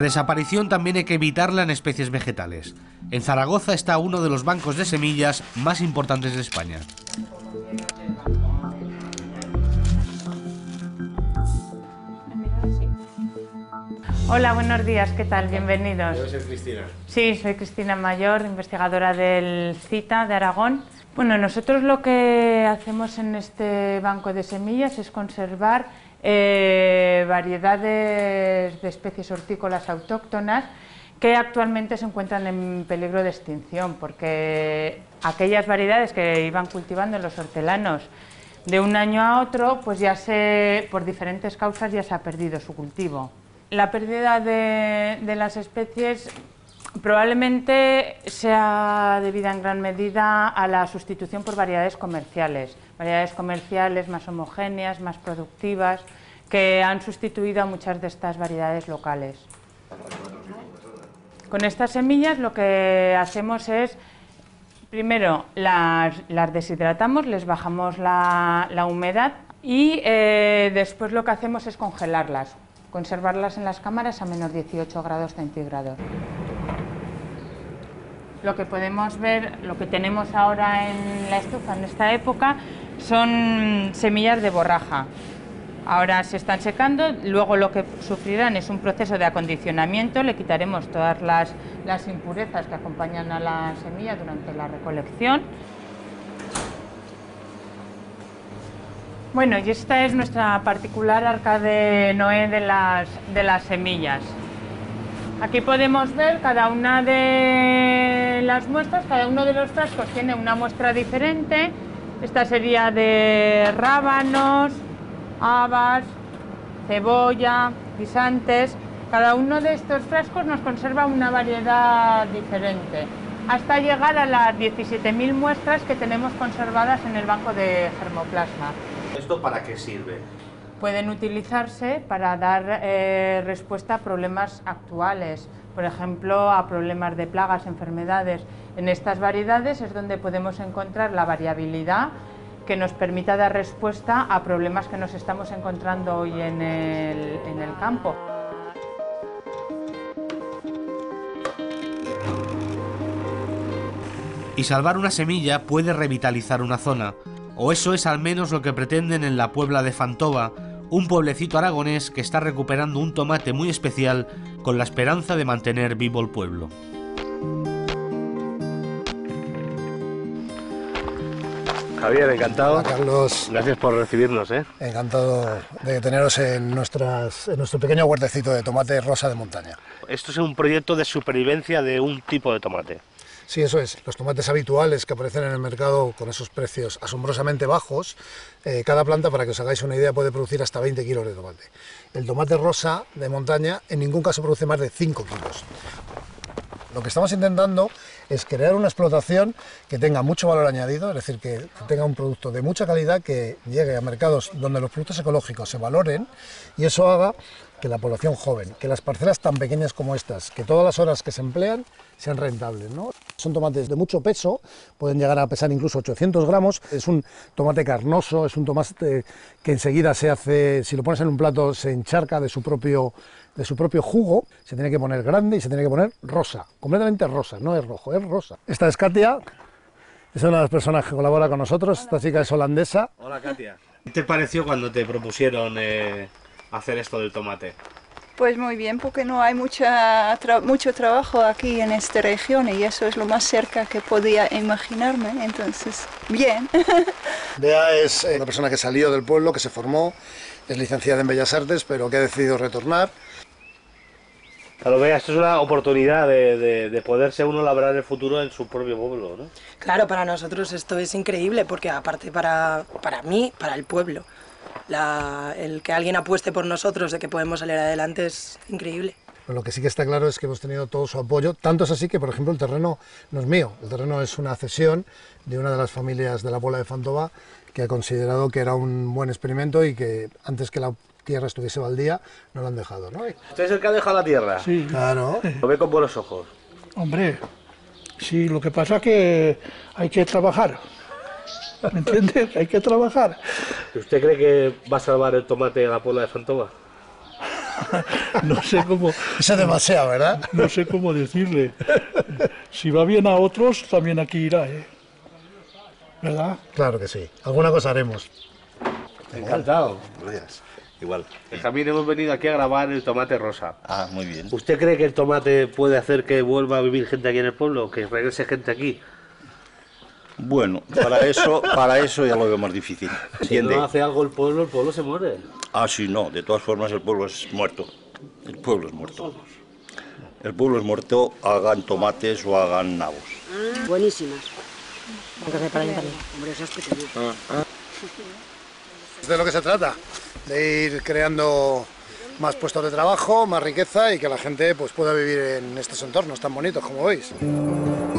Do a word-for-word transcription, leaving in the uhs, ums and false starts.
La desaparición también hay que evitarla en especies vegetales. En Zaragoza está uno de los bancos de semillas más importantes de España. Hola, buenos días, ¿qué tal? Bienvenidos. Yo soy Cristina. Sí, soy Cristina Mayor, investigadora del CITA de Aragón. Bueno, nosotros lo que hacemos en este banco de semillas es conservar eh, variedades de especies hortícolas autóctonas que actualmente se encuentran en peligro de extinción, porque aquellas variedades que iban cultivando los hortelanos de un año a otro, pues ya se, por diferentes causas ya se ha perdido su cultivo. La pérdida de, de las especies probablemente sea debida en gran medida a la sustitución por variedades comerciales, variedades comerciales más homogéneas, más productivas, que han sustituido a muchas de estas variedades locales. Con estas semillas lo que hacemos es, primero las, las deshidratamos, les bajamos la, la humedad y eh, después lo que hacemos es congelarlas, conservarlas en las cámaras a menos dieciocho grados centígrados. Lo que podemos ver, lo que tenemos ahora en la estufa en esta época, son semillas de borraja. Ahora se están secando, luego lo que sufrirán es un proceso de acondicionamiento, le quitaremos todas las, las impurezas que acompañan a la semilla durante la recolección. Bueno, y esta es nuestra particular arca de Noé de las, de las semillas. Aquí podemos ver cada una de las muestras, cada uno de los frascos tiene una muestra diferente. Esta sería de rábanos, habas, cebolla, guisantes. Cada uno de estos frascos nos conserva una variedad diferente, hasta llegar a las diecisiete mil muestras que tenemos conservadas en el banco de germoplasma. ¿Esto para qué sirve? Pueden utilizarse para dar eh, respuesta a problemas actuales, por ejemplo, a problemas de plagas, enfermedades. En estas variedades es donde podemos encontrar la variabilidad que nos permita dar respuesta a problemas que nos estamos encontrando hoy en el, en el campo. Y salvar una semilla puede revitalizar una zona, o eso es al menos lo que pretenden en la Puebla de Fantova, un pueblecito aragonés que está recuperando un tomate muy especial con la esperanza de mantener vivo el pueblo. Javier, encantado. Hola, Carlos. Gracias por recibirnos, ¿eh? Encantado de teneros en, nuestras, en nuestro pequeño huertecito de tomate rosa de montaña. Esto es un proyecto de supervivencia de un tipo de tomate. Sí, eso es. Los tomates habituales que aparecen en el mercado con esos precios asombrosamente bajos, eh, cada planta, para que os hagáis una idea, puede producir hasta veinte kilos de tomate. El tomate rosa de montaña en ningún caso produce más de cinco kilos. Lo que estamos intentando es crear una explotación que tenga mucho valor añadido, es decir, que tenga un producto de mucha calidad que llegue a mercados donde los productos ecológicos se valoren, y eso haga que la población joven, que las parcelas tan pequeñas como estas, que todas las horas que se emplean sean rentables, ¿no? Son tomates de mucho peso, pueden llegar a pesar incluso ochocientos gramos, es un tomate carnoso, es un tomate que enseguida se hace, si lo pones en un plato, se encharca de su propio, de su propio jugo, se tiene que poner grande y se tiene que poner rosa, completamente rosa, no es rojo, es rosa. Esta es Katia, es una de las personas que colabora con nosotros. Esta chica es holandesa. Hola, Katia. ¿Qué te pareció cuando te propusieron eh, hacer esto del tomate? Pues muy bien, porque no hay mucha tra mucho trabajo aquí en esta región y eso es lo más cerca que podía imaginarme, entonces, bien. Bea es una persona que salió del pueblo, que se formó, es licenciada en Bellas Artes, pero que ha decidido retornar. Claro, Bea, esto es una oportunidad de, de, de poderse uno labrar el futuro en su propio pueblo, ¿no? Claro, para nosotros esto es increíble, porque aparte para, para mí, para el pueblo, La, el que alguien apueste por nosotros de que podemos salir adelante es increíble. Pero lo que sí que está claro es que hemos tenido todo su apoyo, tanto es así que, por ejemplo, el terreno no es mío, el terreno es una cesión de una de las familias de la Puebla de Fantova, que ha considerado que era un buen experimento y que antes que la tierra estuviese baldía, no lo han dejado, ¿no? ¿Usted es el que ha dejado la tierra? Sí. Claro. Lo ve con buenos ojos. Hombre, sí, lo que pasa es que hay que trabajar. ¿Me entiendes? Hay que trabajar. ¿Usted cree que va a salvar el tomate a la Puebla de Fantova? No sé cómo... Eso es demasiado, ¿verdad? No sé cómo decirle. Si va bien a otros, también aquí irá, ¿eh? ¿Verdad? Claro que sí. Alguna cosa haremos. Encantado. Gracias. Igual. También hemos venido aquí a grabar el tomate rosa. Ah, muy bien. ¿Usted cree que el tomate puede hacer que vuelva a vivir gente aquí en el pueblo? ¿Que regrese gente aquí? Bueno, para eso, para eso ya lo veo más difícil. Si ¿Entiende? no hace algo el pueblo, el pueblo se muere. Ah, sí, no. De todas formas, el pueblo es muerto. El pueblo es muerto. El pueblo es muerto, hagan tomates o hagan nabos. Buenísimas. Hombre, esas pequeñas. De lo que se trata, de ir creando más puestos de trabajo, más riqueza y que la gente pues, pueda vivir en estos entornos tan bonitos como veis.